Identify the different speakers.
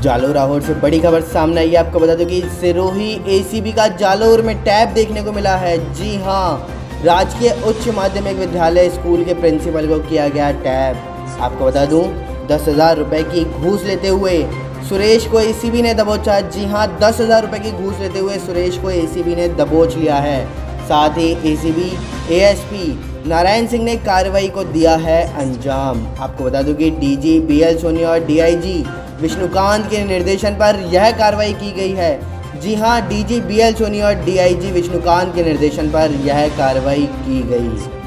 Speaker 1: जालोर लाहौर से बड़ी खबर सामने आई है। आपको बता दूं कि सिरोही एसीबी का जालोर में टैब देखने को मिला है। जी हां, राजकीय उच्च माध्यमिक विद्यालय स्कूल के प्रिंसिपल को किया गया टैब। आपको बता दूं 10,000 रुपये की घूस लेते हुए सुरेश को एसीबी ने दबोचा। जी हां, 10,000 रुपये की घूस लेते हुए सुरेश को एसीबी ने दबोच लिया है। साथ ही एसीबी एएसपी नारायण सिंह ने कार्रवाई को दिया है अंजाम। आपको बता दूं कि डीजी बीएल सोनी और डीआईजी विष्णुकांत के निर्देशन पर यह कार्रवाई की गई है। जी हां, डीजी बीएल सोनी और डीआईजी विष्णुकांत के निर्देशन पर यह कार्रवाई की गई।